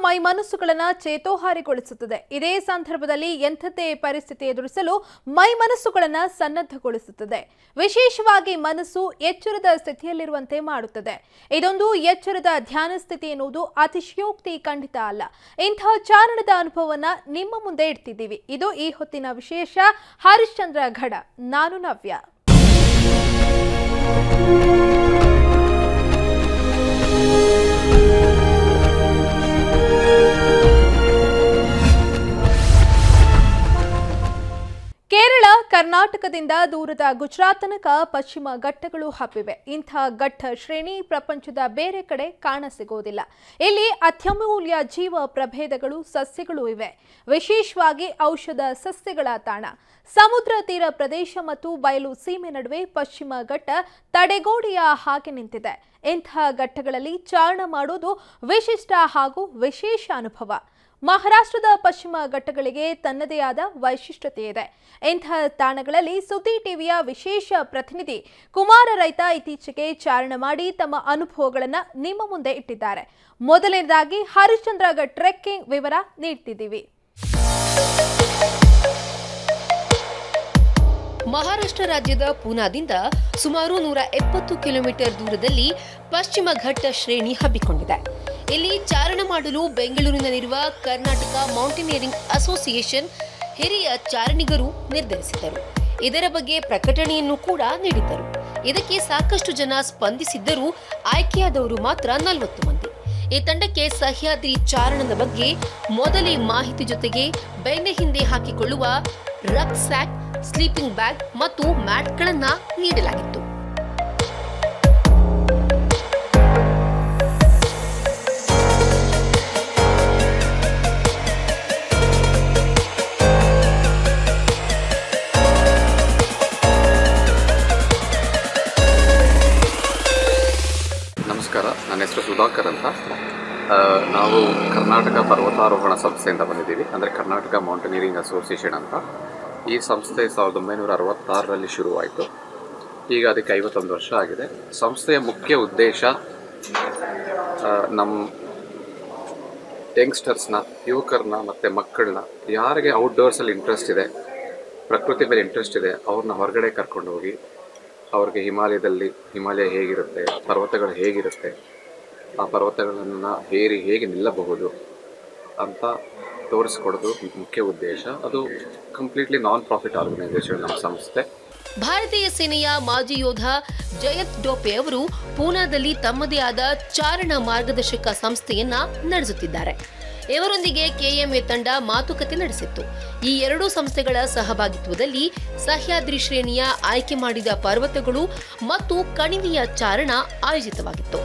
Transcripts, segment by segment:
ಮೈ ಮನಸ್ಸುಗಳನ್ನು ಚೇತೋಹಾರಿಗೊಳಿಸುತ್ತದೆ. ಇದೇ ಸಂದರ್ಭದಲ್ಲಿ ಎಂಥದೇ ಪರಿಸ್ಥಿತಿ ಎದುರಿಸಲು ಮೈ ಮನಸ್ಸುಗಳನ್ನು ಸನ್ನದ್ಧಗೊಳಿಸುತ್ತದೆ. ವಿಶೇಷವಾಗಿ ಮನಸ್ಸು ಎಚ್ಚರದ ಸ್ಥಿತಿಯಲ್ಲಿರುವಂತೆ ಮಾಡುತ್ತದೆ. ಇದೊಂದು ಎಚ್ಚರದ ಧ್ಯಾನ ಸ್ಥಿತಿ ಎನ್ನುವುದು ಅತಿಶಯೋಕ್ತಿ ಖಂಡಿತ ಅಲ್ಲ. ಇಂಥ ಚಾರಣದ ಅನುಭವವನ್ನು ನಿಮ್ಮ ಮುಂದೆ ಇಡ್ತಿದ್ದೀವಿ. ಇದು ಈ ಹೊತ್ತಿನ ವಿಶೇಷ. ಹರಿಶ್ಚಂದ್ರ ಘಡ, ನಾನು ನವ್ಯ. ಕೇರಳ ಕರ್ನಾಟಕದಿಂದ ದೂರದ ಗುಜರಾತ್ ತನಕ ಪಶ್ಚಿಮ ಘಟ್ಟಗಳು ಹಬ್ಬಿವೆ. ಇಂಥ ಘಟ್ಟ ಶ್ರೇಣಿ ಪ್ರಪಂಚದ ಬೇರೆ ಕಡೆ ಕಾಣಸಿಗೋದಿಲ್ಲ. ಇಲ್ಲಿ ಅತ್ಯಮೂಲ್ಯ ಜೀವ ಪ್ರಭೇದಗಳು, ಸಸ್ಯಗಳು ಇವೆ. ವಿಶೇಷವಾಗಿ ಔಷಧ ಸಸ್ಯಗಳ ತಾಣ. ಸಮುದ್ರ ತೀರ ಪ್ರದೇಶ ಮತ್ತು ಬಯಲು ಸೀಮೆ ನಡುವೆ ಪಶ್ಚಿಮ ಘಟ್ಟ ತಡೆಗೋಡೆಯ ಹಾಗೆ ನಿಂತಿದೆ. ಇಂಥ ಘಟ್ಟಗಳಲ್ಲಿ ಚಾರಣ ಮಾಡುವುದು ವಿಶಿಷ್ಟ ಹಾಗೂ ವಿಶೇಷ ಅನುಭವ. ಮಹಾರಾಷ್ಟ್ರದ ಪಶ್ಚಿಮ ಘಟ್ಟಗಳಿಗೆ ತನ್ನದೇ ಆದ ವೈಶಿಷ್ಟ್ಯತೆ ಇದೆ. ಇಂಥ ತಾಣಗಳಲ್ಲಿ ಸುದ್ದಿ ಟಿವಿಯ ವಿಶೇಷ ಪ್ರತಿನಿಧಿ ಕುಮಾರ ರೈತ ಇತ್ತೀಚೆಗೆ ಚಾರಣ ಮಾಡಿ ತಮ್ಮ ಅನುಭವಗಳನ್ನು ನಿಮ್ಮ ಮುಂದೆ ಇಟ್ಟಿದ್ದಾರೆ. ಮೊದಲನೇದಾಗಿ ಹರಿಶ್ಚಂದ್ರಘಡ್ ಟ್ರೆಕ್ಕಿಂಗ್ ವಿವರ ನೀಡ್ತಿದ್ದೀವಿ. ಮಹಾರಾಷ್ಟ್ರ ರಾಜ್ಯದ ಪೂನಾದಿಂದ ಸುಮಾರು 170 ಕಿಲೋಮೀಟರ್ ದೂರದಲ್ಲಿ ಪಶ್ಚಿಮ ಘಟ್ಟ ಶ್ರೇಣಿ ಹಬ್ಬಿಕೊಂಡಿದೆ. ಇಲ್ಲಿ ಚಾರಣ ಮಾಡಲು ಬೆಂಗಳೂರಿನಲ್ಲಿರುವ ಕರ್ನಾಟಕ ಮೌಂಟೇನಿಯರಿಂಗ್ ಅಸೋಸಿಯೇಷನ್ ಹಿರಿಯ ಚಾರಣಿಗರು ನಿರ್ಧರಿಸಿದರು. ಇದರ ಬಗ್ಗೆ ಪ್ರಕಟಣೆಯನ್ನು ಕೂಡ ನೀಡಿದ್ದರು. ಇದಕ್ಕೆ ಸಾಕಷ್ಟು ಜನ ಸ್ಪಂದಿಸಿದ್ದರೂ ಆಯ್ಕೆಯಾದವರು ಮಾತ್ರ 40 ಮಂದಿ. ಈ ತಂಡಕ್ಕೆ ಸಹ್ಯಾದ್ರಿ ಚಾರಣದ ಬಗ್ಗೆ ಮೊದಲೇ ಮಾಹಿತಿ ಜೊತೆಗೆ ಬೆನ್ನ ಹಿಂದೆ ಹಾಕಿಕೊಳ್ಳುವ ರಕ್ ಸ್ಯಾಕ್, ಸ್ಲೀಪಿಂಗ್ ಬ್ಯಾಗ್ ಮತ್ತು ಮ್ಯಾಟ್ಗಳನ್ನು ನೀಡಲಾಗಿತ್ತು. ನಮಸ್ಕಾರ, ನನ್ನ ಹೆಸರು ಸುಧಾಕರ್ ಅಂತ. ನಾವು ಕರ್ನಾಟಕ ಪರ್ವತಾರೋಹಣ ಸಂಸ್ಥೆಯಿಂದ ಬಂದಿದ್ದೀವಿ. ಅಂದರೆ ಕರ್ನಾಟಕ ಮೌಂಟೇನಿಯರಿಂಗ್ ಅಸೋಸಿಯೇಷನ್ ಅಂತ. ಈ ಸಂಸ್ಥೆ 1966ರಲ್ಲಿ ಶುರುವಾಯಿತು. ಈಗ ಅದಕ್ಕೆ 51 ವರ್ಷ ಆಗಿದೆ. ಸಂಸ್ಥೆಯ ಮುಖ್ಯ ಉದ್ದೇಶ ನಮ್ಮ ಯಂಗ್ಸ್ಟರ್ಸ್ನ, ಯುವಕರನ್ನ ಮತ್ತು ಮಕ್ಕಳನ್ನ, ಯಾರಿಗೆ ಔಟ್ಡೋರ್ಸಲ್ಲಿ ಇಂಟ್ರೆಸ್ಟ್ ಇದೆ, ಪ್ರಕೃತಿ ಮೇಲೆ ಇಂಟ್ರೆಸ್ಟ್ ಇದೆ, ಅವ್ರನ್ನ ಹೊರಗಡೆ ಕರ್ಕೊಂಡು ಹೋಗಿ ಅವ್ರಿಗೆ ಹಿಮಾಲಯ ಹೇಗಿರುತ್ತೆ, ಪರ್ವತಗಳು ಹೇಗಿರುತ್ತೆ, ಆ ಪರ್ವತಗಳನ್ನು ಹೇಗೆ ನಿಲ್ಲಬಹುದು ಅಂತ ತೋರಿಸ್ಕೊಡೋದು ಮುಖ್ಯ ಉದ್ದೇಶ. ಅದು ಕಂಪ್ಲೀಟ್ಲಿ ನಾನ್ ಪ್ರಾಫಿಟ್ ಆರ್ಗನೈಸೇಷನ್ ನಮ್ಮ ಸಂಸ್ಥೆ. ಭಾರತೀಯ ಸೇನೆಯ ಮಾಜಿ ಯೋಧ ಜಯಂತ್ ಡೋಪೆ ಅವರು ಪೂನಾದಲ್ಲಿ ತಮ್ಮದೇ ಆದ ಚಾರಣ ಮಾರ್ಗದರ್ಶಕ ಸಂಸ್ಥೆಯನ್ನ ನಡೆಸುತ್ತಿದ್ದಾರೆ. ಇವರೊಂದಿಗೆ ಕೆಎಂಎ ತಂಡ ಮಾತುಕತೆ ನಡೆಸಿತ್ತು. ಈ ಎರಡೂ ಸಂಸ್ಥೆಗಳ ಸಹಭಾಗಿತ್ವದಲ್ಲಿ ಸಹ್ಯಾದ್ರಿ ಶ್ರೇಣಿಯ ಆಯ್ಕೆ ಮಾಡಿದ ಪರ್ವತಗಳು ಮತ್ತು ಕಣಿವೆಯ ಚಾರಣ ಆಯೋಜಿತವಾಗಿತ್ತು.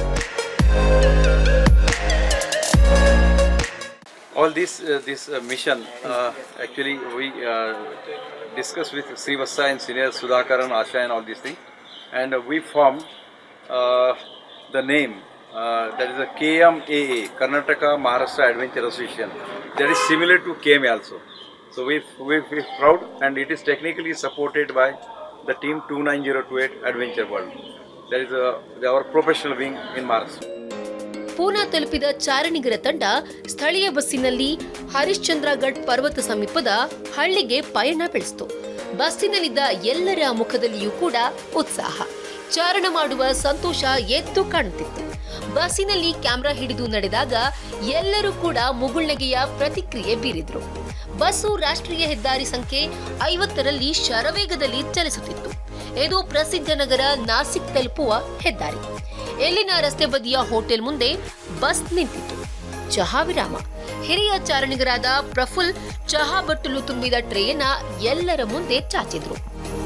All this mission actually we discussed with Srivastava engineer Sudhakaran, Asha and all these things, and we formed the name that is a KMAA, Karnataka Maharashtra Adventure Association. That is similar to KMA also. So we're proud, and it is technically supported by the team 29028 Adventure World. That is our professional wing in Maharashtra. Poona ತಲುಪಿದ ಚಾರಣಿಗರ ತಂಡ ಸ್ಥಳೀಯ ಬಸ್ಸಿನಲ್ಲಿ ಹರಿಶ್ಚಂದ್ರಘಡ್ ಪರ್ವತ ಸಮೀಪದ ಹಳ್ಳಿಗೆ ಪಯಣ ಬೆಳೆಸಿತು. ಬಸ್ಸಿನಲ್ಲಿದ್ದ ಎಲ್ಲರ ಮುಖದಲ್ಲಿಯೂ ಕೂಡ ಉತ್ಸಾಹ, ಚಾರಣ ಮಾಡುವ ಸಂತೋಷ ಎದ್ದು ಕಾಣುತ್ತಿತ್ತು. ಬಸ್ಸಿನಲ್ಲಿ ಕ್ಯಾಮೆರಾ ಹಿಡಿದು ನಡೆದಾಗ ಎಲ್ಲರೂ ಕೂಡ ಮುಗುಳ್ನಗೆಯ ಪ್ರತಿಕ್ರಿಯೆ ಬೀರಿದ್ರು. ಬಸ್ಸು ರಾಷ್ಟ್ರೀಯ ಹೆದ್ದಾರಿ ಸಂಖ್ಯೆ 50ರಲ್ಲಿ ಶರವೇಗದಲ್ಲಿ ಚಲಿಸುತ್ತಿತ್ತು. ಇದು ಪ್ರಸಿದ್ಧ ನಗರ ನಾಸಿಕ್ ತಲುಪುವ ಹೆದ್ದಾರಿ. ಎಲ್ಲಿನ ರಸ್ತೆ ಬದಿಯ ಹೋಟೆಲ್ ಮುಂದೆ ಬಸ್ ನಿಂತಿತ್ತು. ಚಹಾ ವಿರಾಮ. ಹಿರಿಯ ಚಾರಣಿಗರಾದ ಪ್ರಫುಲ್ ಚಹಾ ಬಟ್ಟಲು ತುಂಬಿದ ಟ್ರೇಯನ್ನ ಎಲ್ಲರ ಮುಂದೆ ಚಾಚಿದ್ರು.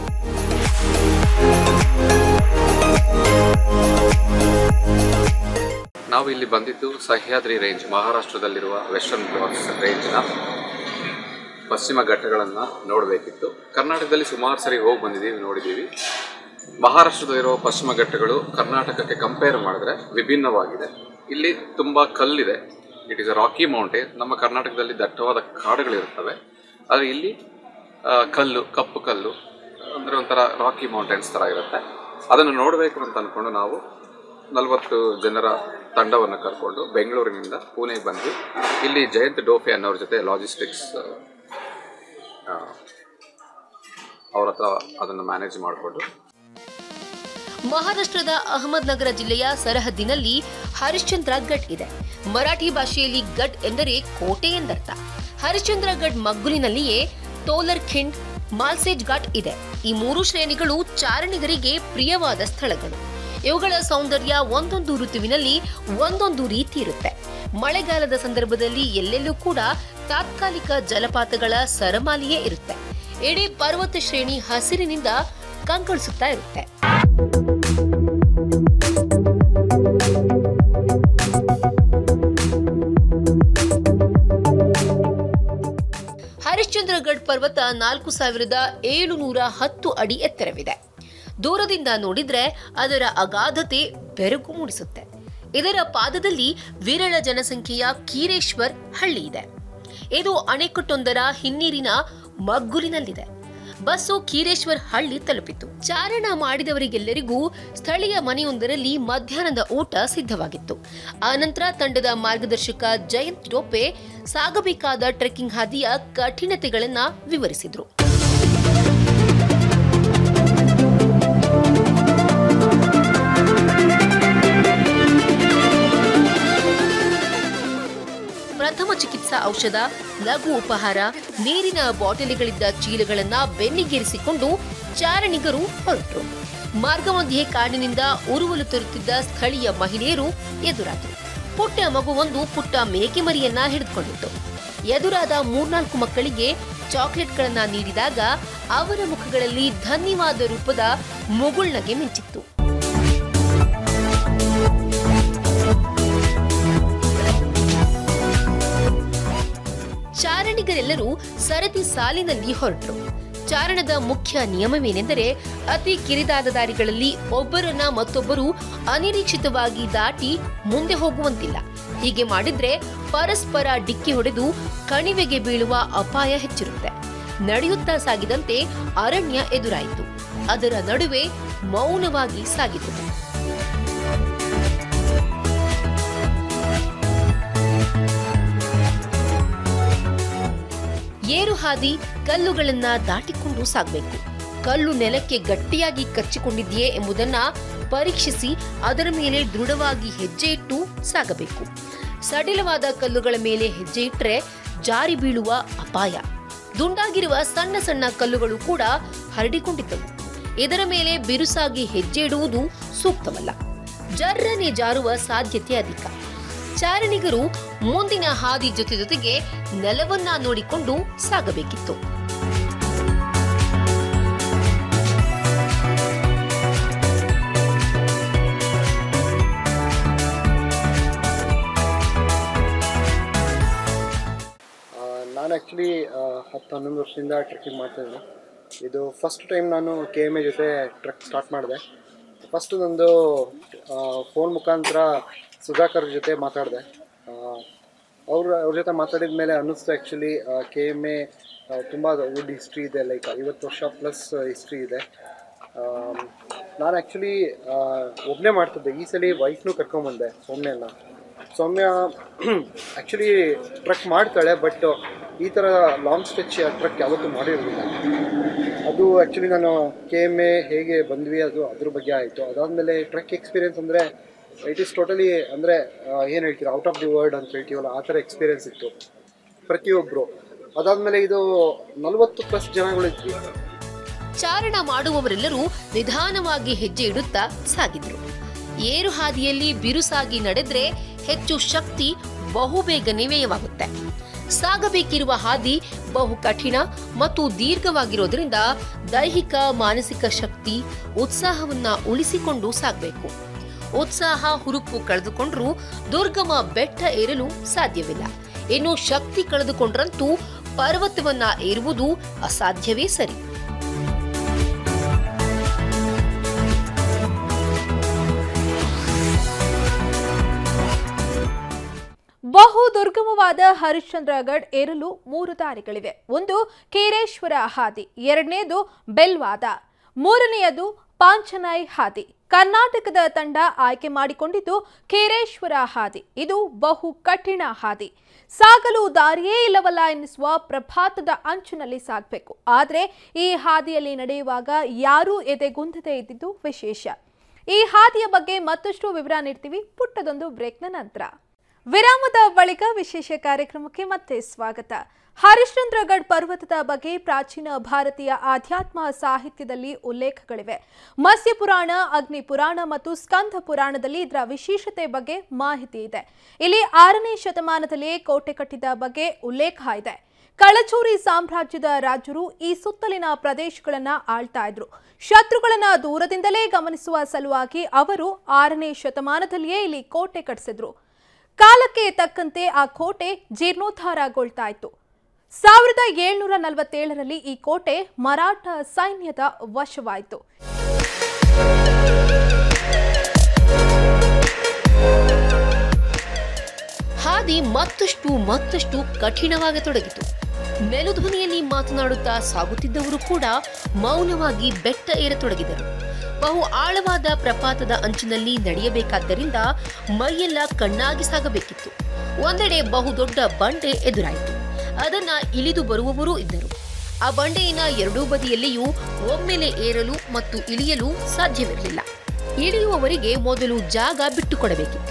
ನಾವು ಇಲ್ಲಿ ಬಂದಿದ್ದು ಸಹ್ಯಾದ್ರಿ ರೇಂಜ್, ಮಹಾರಾಷ್ಟ್ರದಲ್ಲಿರುವ ವೆಸ್ಟರ್ನ್ ಘಾಟ್ಸ್ ರೇಂಜ್ನ ಪಶ್ಚಿಮ ಘಟ್ಟಗಳನ್ನು ನೋಡಬೇಕಿತ್ತು. ಕರ್ನಾಟಕದಲ್ಲಿ ಸುಮಾರು ಸರಿ ಹೋಗಿ ಬಂದಿದ್ದೀವಿ, ನೋಡಿದ್ದೀವಿ. ಮಹಾರಾಷ್ಟ್ರದಲ್ಲಿರುವ ಪಶ್ಚಿಮ ಘಟ್ಟಗಳು ಕರ್ನಾಟಕಕ್ಕೆ ಕಂಪೇರ್ ಮಾಡಿದ್ರೆ ವಿಭಿನ್ನವಾಗಿದೆ. ಇಲ್ಲಿ ತುಂಬ ಕಲ್ಲಿದೆ. It is a rocky mountain. ನಮ್ಮ ಕರ್ನಾಟಕದಲ್ಲಿ ದಟ್ಟವಾದ ಕಾಡುಗಳಿರುತ್ತವೆ, ಆದರೆ ಇಲ್ಲಿ ಕಪ್ಪು ಕಲ್ಲು ಅಂದರೆ ಒಂಥರ ರಾಕಿ ಮೌಂಟೇನ್ಸ್ ಥರ ಇರುತ್ತೆ. ಅದನ್ನು ನೋಡಬೇಕು ಅಂತ ಅಂದ್ಕೊಂಡು ನಾವು 40 ಜನರ ತಂಡವನ್ನು ಕರ್ಕೊಂಡು ಬೆಂಗಳೂರಿನಿಂದ ಪುಣೆಗೆ ಬಂದು ಇಲ್ಲಿ ಜಯಂತ್ ಡೋಫೆ ಅನ್ನೋರ ಜೊತೆ ಲಾಜಿಸ್ಟಿಕ್ಸ್ ಅವ್ರ ಹತ್ರ ಅದನ್ನು ಮ್ಯಾನೇಜ್ ಮಾಡಿಕೊಂಡು. ಮಹಾರಾಷ್ಟ್ರದ ಅಹಮದ್ನಗರ ಜಿಲ್ಲೆಯ ಸರಹದ್ದಿನಲ್ಲಿ ಹರಿಶ್ಚಂದ್ರಗಢ್ ಇದೆ. ಮರಾಠಿ ಭಾಷೆಯಲ್ಲಿ ಗಢ್ ಎಂದರೆ ಕೋಟೆ ಎಂದರ್ಥ. ಹರಿಶ್ಚಂದ್ರಗಢ್ ಮಗ್ಗುಲಿನಲ್ಲಿಯೇ ತೋಲರ್ಖಿಂಡ್, ಮಾಲ್ಸೇಜ್ ಘಾಟ್ ಇದೆ. ಈ 3 ಶ್ರೇಣಿಗಳು ಚಾರಣಿಗರಿಗೆ ಪ್ರಿಯವಾದ ಸ್ಥಳಗಳು. ಇವುಗಳ ಸೌಂದರ್ಯ ಒಂದೊಂದು ಋತುವಿನಲ್ಲಿ ಒಂದೊಂದು ರೀತಿ ಇರುತ್ತೆ. ಮಳೆಗಾಲದ ಸಂದರ್ಭದಲ್ಲಿ ಎಲ್ಲೆಲ್ಲೂ ಕೂಡ ತಾತ್ಕಾಲಿಕ ಜಲಪಾತಗಳ ಸರಮಾಲಿಯೇ ಇರುತ್ತೆ. ಇಡೀ ಪರ್ವತ ಶ್ರೇಣಿ ಹಸಿರಿನಿಂದ ಕಂಗೊಳಿಸುತ್ತಾ ಇರುತ್ತೆ. ಹರಿಶ್ಚಂದ್ರಗಢ್ ಪರ್ವತ 4710 ಅಡಿ ಎತ್ತರವಿದೆ. ದೂರದಿಂದ ನೋಡಿದ್ರೆ ಅದರ ಅಗಾಧತೆ ಬೆರಗು ಮೂಡಿಸುತ್ತೆ. ಇದರ ಪಾದದಲ್ಲಿ ವಿರಳ ಜನಸಂಖ್ಯೆಯ ಕೀರೇಶ್ವರ್ ಹಳ್ಳಿ ಇದೆ. ಇದು ಅಣೆಕಟ್ಟೊಂದರ ಹಿನ್ನೀರಿನ ಮಗ್ಗುಲಿನಲ್ಲಿದೆ. ಬಸ್ಸು ಕೀರೇಶ್ವರ್ ಹಳ್ಳಿ ತಲುಪಿತು. ಚಾರಣ ಮಾಡಿದವರಿಗೆಲ್ಲರಿಗೂ ಸ್ಥಳೀಯ ಮನೆಯೊಂದರಲ್ಲಿ ಮಧ್ಯಾಹ್ನದ ಊಟ ಸಿದ್ಧವಾಗಿತ್ತು. ಆನಂತರ ತಂಡದ ಮಾರ್ಗದರ್ಶಕ ಜಯಂತ್ ಡೋಪೆ ಸಾಗಬೇಕಾದ ಟ್ರೆಕ್ಕಿಂಗ್ ಹಾದಿಯ ಕಠಿಣತೆಗಳನ್ನ ವಿವರಿಸಿದ್ರು. ಪ್ರಥಮ ಚಿಕಿತ್ಸಾ ಔಷಧ, ಲಘು ಉಪಹಾರ, ನೀರಿನ ಬಾಟಲಿಗಳಿದ್ದ ಚೀಲಗಳನ್ನ ಬೆನ್ನಿಗೇರಿಸಿಕೊಂಡು ಚಾರಣಿಗರು ಹೊರಟರು. ಮಾರ್ಗ ಮಧ್ಯೆ ಕಾಡಿನಿಂದ ಉರುವಲು ತರುತ್ತಿದ್ದ ಸ್ಥಳೀಯ ಮಹಿಳೆಯರು ಎದುರಾದರು. ಪುಟ್ಟ ಮಗುವೊಂದು ಪುಟ್ಟ ಮೇಕೆ ಮರಿಯನ್ನ ಹಿಡಿದುಕೊಂಡಿತ್ತು. ಎದುರಾದ 3-4 ಮಕ್ಕಳಿಗೆ ಚಾಕ್ಲೇಟ್ಗಳನ್ನ ನೀಡಿದಾಗ ಅವರ ಮುಖಗಳಲ್ಲಿ ಧನ್ಯವಾದ ರೂಪದ ಮುಗುಳ್ನಗೆ ಮಿಂಚಿತ್ತು. ಚಾರಣಿಗರೆಲ್ಲರೂ ಸರತಿ ಸಾಲಿನಲ್ಲಿ ಹೊರಟರು. ಚಾರಣದ ಮುಖ್ಯ ನಿಯಮವೇನೆಂದರೆ ಅತಿ ಕಿರಿದಾದ ದಾರಿಗಳಲ್ಲಿ ಒಬ್ಬರನ್ನ ಮತ್ತೊಬ್ಬರು ಅನಿರೀಕ್ಷಿತವಾಗಿ ದಾಟಿ ಮುಂದೆ ಹೋಗುವಂತಿಲ್ಲ. ಹೀಗೆ ಮಾಡಿದ್ರೆ ಪರಸ್ಪರ ಡಿಕ್ಕಿ ಹೊಡೆದು ಕಣಿವೆಗೆ ಬೀಳುವ ಅಪಾಯ ಹೆಚ್ಚಿರುತ್ತೆ. ನಡೆಯುತ್ತಾ ಸಾಗಿದಂತೆ ಅರಣ್ಯ ಎದುರಾಯಿತು. ಅದರ ನಡುವೆ ಮೌನವಾಗಿ ಸಾಗಿತು. ಏರು ಹಾದಿ ಕಲ್ಲುಗಳನ್ನ ದಾಟಿಕೊಂಡು ಸಾಗಬೇಕು. ಕಲ್ಲು ನೆಲಕ್ಕೆ ಗಟ್ಟಿಯಾಗಿ ಕಚ್ಚಿಕೊಂಡಿದೆಯೇ ಎಂಬುದನ್ನ ಪರೀಕ್ಷಿಸಿ ಅದರ ಮೇಲೆ ದೃಢವಾಗಿ ಹೆಜ್ಜೆ ಇಟ್ಟು ಸಾಗಬೇಕು. ಸಡಿಲವಾದ ಕಲ್ಲುಗಳ ಮೇಲೆ ಹೆಜ್ಜೆ ಇಟ್ಟರೆ ಜಾರಿ ಬೀಳುವ ಅಪಾಯ. ದುಂಡಾಗಿರುವ ಸಣ್ಣ ಸಣ್ಣ ಕಲ್ಲುಗಳು ಕೂಡ ಹರಡಿಕೊಂಡಿದ್ದವು. ಇದರ ಮೇಲೆ ಬಿರುಸಾಗಿ ಹೆಜ್ಜೆ ಇಡುವುದು ಸೂಕ್ತವಲ್ಲ. ಜರ್ರನೆ ಜಾರುವ ಸಾಧ್ಯತೆ ಅಧಿಕ. ಚಾರಣಿಗರು ಮುಂದಿನ ಹಾದಿ ಜೊತೆಗೆ ನೆಲವನ್ನ ನೋಡಿಕೊಂಡು ಸಾಗಬೇಕಿತ್ತು. ನಾನು ಆ್ಯಕ್ಚುಲಿ 10-11 ವರ್ಷದಿಂದ ಟ್ರೆಕ್ಕಿಂಗ್ ಮಾಡ್ತಾಯಿದ್ದೀನಿ. ಇದು ಫಸ್ಟ್ ಟೈಮ್ ನಾನು KMA ಜೊತೆ ಟ್ರೆಕ್ ಸ್ಟಾರ್ಟ್ ಮಾಡಿದೆ. ಫಸ್ಟು ನಂದು ಫೋನ್ ಮುಖಾಂತರ ಸುಧಾಕರ್ ಜೊತೆ ಮಾತಾಡಿದೆ. ಅವ್ರ ಜೊತೆ ಮಾತಾಡಿದ ಮೇಲೆ ಅನ್ನಿಸ್ತು ಆ್ಯಕ್ಚುಲಿ KMA ತುಂಬ ವುಡ್ ಹಿಸ್ಟ್ರಿ ಇದೆ, ಲೈಕ್ 50 ವರ್ಷ ಪ್ಲಸ್ ಹಿಸ್ಟ್ರಿ ಇದೆ. ನಾನು ಆ್ಯಕ್ಚುಲಿ ಒಬ್ಬನೇ ಮಾಡ್ತಿದ್ದೆ. ಈ ಸಲ ವೈಫ್ನೂ ಕರ್ಕೊಂಬಂದೆ, ಸೌಮ್ಯ ಆ್ಯಕ್ಚುಲಿ ಟ್ರೆಕ್ ಮಾಡ್ತಾಳೆ, ಬಟ್ ಈ ಥರ ಲಾಂಗ್ ಸ್ಟ್ರೆಚ್ ಟ್ರೆಕ್ ಯಾವತ್ತೂ ಮಾಡಿರಲಿಲ್ಲ. ಅದು ಆ್ಯಕ್ಚುಲಿ ನಾನು KMA ಹೇಗೆ ಬಂದ್ವಿ ಅದ್ರ ಬಗ್ಗೆ ಆಯಿತು. ಅದಾದಮೇಲೆ ಟ್ರೆಕ್ ಎಕ್ಸ್ಪೀರಿಯೆನ್ಸ್ ಅಂದರೆ ಇಟ್ ಈಸ್ ಟೋಟಲಿ ಅಂದರೆ ಏನು ಹೇಳ್ತೀರಾ, ಔಟ್ ಆಫ್ ದಿ ವರ್ಲ್ಡ್ ಅಂತ ಹೇಳ್ತೀವಲ್ಲ, ಆ ಥರ ಎಕ್ಸ್ಪೀರಿಯೆನ್ಸ್ ಇತ್ತು ಪ್ರತಿಯೊಬ್ಬರು. ಅದಾದಮೇಲೆ ಇದು 40+ ಜನಗಳಿದ್ವಿ. ಚಾರಣ ಮಾಡುವವರೆಲ್ಲರೂ ನಿಧಾನವಾಗಿ ಹೆಜ್ಜೆ ಇಡುತ್ತಾ ಸಾಗಿದ್ರು. ಏರು ಹಾದಿಯಲ್ಲಿ ಬಿರುಸಾಗಿ ನಡೆದ್ರೆ ಹೆಚ್ಚು ಶಕ್ತಿ ಬಹುಬೇಗನೆ ವ್ಯಯವಾಗುತ್ತೆ. ಸಾಗಬೇಕಿರುವ ಹಾದಿ ಬಹು ಕಠಿಣ ಮತ್ತು ದೀರ್ಘವಾಗಿರೋದ್ರಿಂದ ದೈಹಿಕ ಮಾನಸಿಕ ಶಕ್ತಿ ಉತ್ಸಾಹವನ್ನ ಉಳಿಸಿಕೊಂಡು ಸಾಗಬೇಕು. ಉತ್ಸಾಹ ಹುರುಪು ಕಳೆದುಕೊಂಡ್ರೂ ದುರ್ಗಮ ಬೆಟ್ಟ ಏರಲು ಸಾಧ್ಯವಿಲ್ಲ. ಇನ್ನು ಶಕ್ತಿ ಕಳೆದುಕೊಂಡ್ರಂತೂ ಪರ್ವತವನ್ನ ಏರುವುದು ಅಸಾಧ್ಯವೇ ಸರಿ. ಬಹು ದುರ್ಗಮವಾದ ಹರಿಶ್ಚಂದ್ರಗಢ್ ಏರಲು 3 ದಾರಿಗಳಿವೆ. ಒಂದು ಕೀರೇಶ್ವರ ಹಾದಿ, ಎರಡನೇದು ಬೆಲ್ವಾದ, ಮೂರನೆಯದು ಪಾಂಚನಾಯ್ ಹಾದಿ. ಕರ್ನಾಟಕದ ತಂಡ ಆಯ್ಕೆ ಮಾಡಿಕೊಂಡಿದ್ದು ಖೇರೇಶ್ವರ ಹಾದಿ. ಇದು ಬಹು ಕಠಿಣ ಹಾದಿ. ಸಾಗಲು ದಾರಿಯೇ ಇಲ್ಲವಲ್ಲ ಎನ್ನಿಸುವ ಪ್ರಪಾತದ ಅಂಚಿನಲ್ಲಿ ಸಾಗಬೇಕು. ಆದರೆ ಈ ಹಾದಿಯಲ್ಲಿ ನಡೆಯುವಾಗ ಯಾರೂ ಎದೆಗುಂದದೇ ಇದ್ದಿದ್ದು ವಿಶೇಷ. ಈ ಹಾದಿಯ ಬಗ್ಗೆ ಮತ್ತಷ್ಟು ವಿವರ ನೀಡ್ತೀವಿ ಪುಟ್ಟದೊಂದು ಬ್ರೇಕ್ನ ನಂತರ. ವಿರಾಮದ ಬಳಿಕ ವಿಶೇಷ ಕಾರ್ಯಕ್ರಮಕ್ಕೆ ಮತ್ತೆ ಸ್ವಾಗತ. ಹರಿಶ್ಚಂದ್ರಗಢ ಪರ್ವತದ ಬಗ್ಗೆ ಪ್ರಾಚೀನ ಭಾರತೀಯ ಆಧ್ಯಾತ್ಮ ಸಾಹಿತ್ಯದಲ್ಲಿ ಉಲ್ಲೇಖಗಳಿವೆ. ಮತ್ಸ್ಯ ಪುರಾಣ, ಅಗ್ನಿ ಪುರಾಣ ಮತ್ತು ಸ್ಕಂದ ಪುರಾಣದಲ್ಲಿ ಇದರ ವಿಶೇಷತೆ ಬಗ್ಗೆ ಮಾಹಿತಿ ಇದೆ. ಇಲ್ಲಿ 6ನೇ ಶತಮಾನದಲ್ಲಿಯೇ ಕೋಟೆ ಕಟ್ಟಿದ ಬಗ್ಗೆ ಉಲ್ಲೇಖ ಇದೆ. ಕಳಚೂರಿ ಸಾಮ್ರಾಜ್ಯದ ರಾಜರು ಈ ಸುತ್ತಲಿನ ಪ್ರದೇಶಗಳನ್ನು ಆಳ್ತಾ ಇದ್ರು. ಶತ್ರುಗಳನ್ನ ದೂರದಿಂದಲೇ ಗಮನಿಸುವ ಸಲುವಾಗಿ ಅವರು 6ನೇ ಶತಮಾನದಲ್ಲಿಯೇ ಇಲ್ಲಿ ಕೋಟೆ ಕಟ್ಟಿಸಿದ್ರು. ಕಾಲಕ್ಕೆ ತಕ್ಕಂತೆ ಆ ಕೋಟೆ ಜೀರ್ಣೋದ್ಧಾರಗೊಳ್ತಾ ಇತ್ತು. 1747ರಲ್ಲಿ ಈ ಕೋಟೆ ಮರಾಠ ಸೈನ್ಯದ ವಶವಾಯಿತು. ಹಾದಿ ಮತ್ತಷ್ಟು ಕಠಿಣವಾಗತೊಡಗಿತು. ಮೆಲುಧ್ವನಿಯಲ್ಲಿ ಮಾತನಾಡುತ್ತಾ ಸಾಗುತ್ತಿದ್ದವರು ಕೂಡ ಮೌನವಾಗಿ ಬೆಟ್ಟ ಏರತೊಡಗಿದರು. ಬಹು ಆಳವಾದ ಪ್ರಪಾತದ ಅಂಚಿನಲ್ಲಿ ನಡೆಯಬೇಕಾದ್ದರಿಂದ ಮೈಯೆಲ್ಲ ಕಣ್ಣಾಗಿ ಸಾಗಬೇಕಿತ್ತು. ಒಂದೆಡೆ ಬಹುದೊಡ್ಡ ಬಂಡೆ ಎದುರಾಯಿತು. ಅದನ್ನ ಇಳಿದು ಬರುವವರೂ ಇದ್ದರು. ಆ ಬಂಡೆಯಿನ ಎರಡೂ ಬದಿಯಲ್ಲಿಯೂ ಒಮ್ಮೆಲೆ ಏರಲು ಮತ್ತು ಇಳಿಯಲು ಸಾಧ್ಯವಿರಲಿಲ್ಲ. ಇಳಿಯುವವರಿಗೆ ಮೊದಲು ಜಾಗ ಬಿಟ್ಟುಕೊಡಬೇಕಿತ್ತು.